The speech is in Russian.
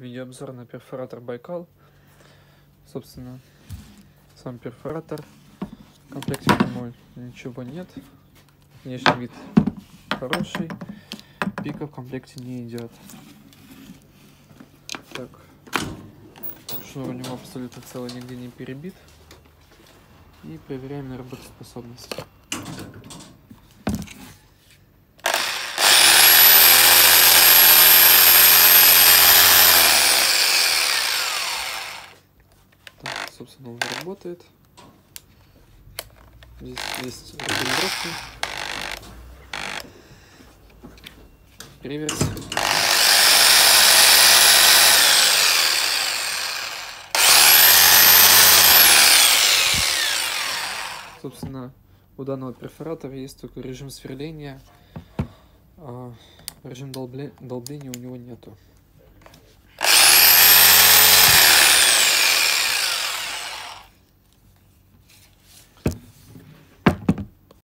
Видеообзор на перфоратор Байкал. Собственно, сам перфоратор. В комплекте к нему ничего нет. Внешний вид хороший. Пика в комплекте не идет. Так, шнур у него абсолютно целый, нигде не перебит. И проверяем на работоспособность. Так, собственно, он работает. Здесь есть регулировки, реверс. Собственно, у данного перфоратора есть только режим сверления, а режим долбления у него нету.